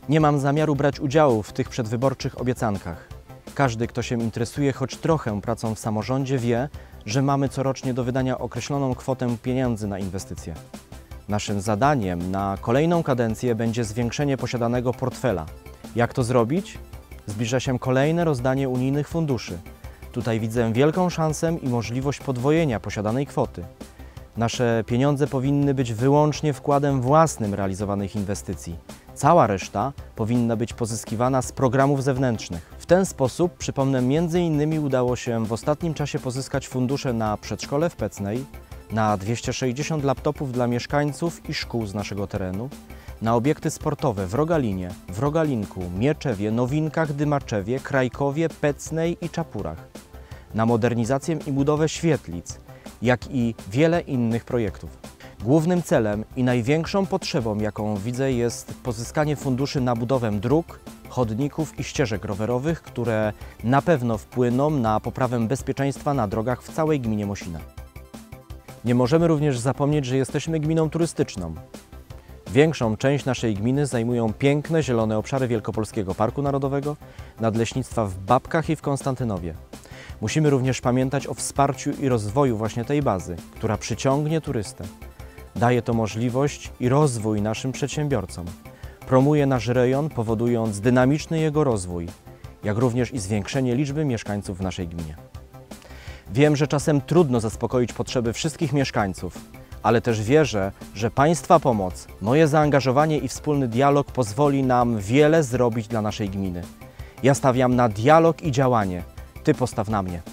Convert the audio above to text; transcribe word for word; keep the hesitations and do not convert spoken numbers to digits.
Nie mam zamiaru brać udziału w tych przedwyborczych obiecankach. Każdy, kto się interesuje choć trochę pracą w samorządzie, wie, że mamy corocznie do wydania określoną kwotę pieniędzy na inwestycje. Naszym zadaniem na kolejną kadencję będzie zwiększenie posiadanego portfela. Jak to zrobić? Zbliża się kolejne rozdanie unijnych funduszy. Tutaj widzę wielką szansę i możliwość podwojenia posiadanej kwoty. Nasze pieniądze powinny być wyłącznie wkładem własnym realizowanych inwestycji. Cała reszta powinna być pozyskiwana z programów zewnętrznych. W ten sposób, przypomnę, między innymi udało się w ostatnim czasie pozyskać fundusze na przedszkole w Pecnej, na dwieście sześćdziesiąt laptopów dla mieszkańców i szkół z naszego terenu, na obiekty sportowe w Rogalinie, w Rogalinku, Mieczewie, Nowinkach, Dymarczewie, Krajkowie, Pecnej i Czapurach, na modernizację i budowę świetlic, jak i wiele innych projektów. Głównym celem i największą potrzebą, jaką widzę, jest pozyskanie funduszy na budowę dróg, chodników i ścieżek rowerowych, które na pewno wpłyną na poprawę bezpieczeństwa na drogach w całej gminie Mosina. Nie możemy również zapomnieć, że jesteśmy gminą turystyczną. Większą część naszej gminy zajmują piękne, zielone obszary Wielkopolskiego Parku Narodowego, nadleśnictwa w Babkach i w Konstantynowie. Musimy również pamiętać o wsparciu i rozwoju właśnie tej bazy, która przyciągnie turystę. Daje to możliwość i rozwój naszym przedsiębiorcom. Promuje nasz rejon, powodując dynamiczny jego rozwój, jak również i zwiększenie liczby mieszkańców w naszej gminie. Wiem, że czasem trudno zaspokoić potrzeby wszystkich mieszkańców, ale też wierzę, że Państwa pomoc, moje zaangażowanie i wspólny dialog pozwoli nam wiele zrobić dla naszej gminy. Ja stawiam na dialog i działanie. Ty postaw na mnie.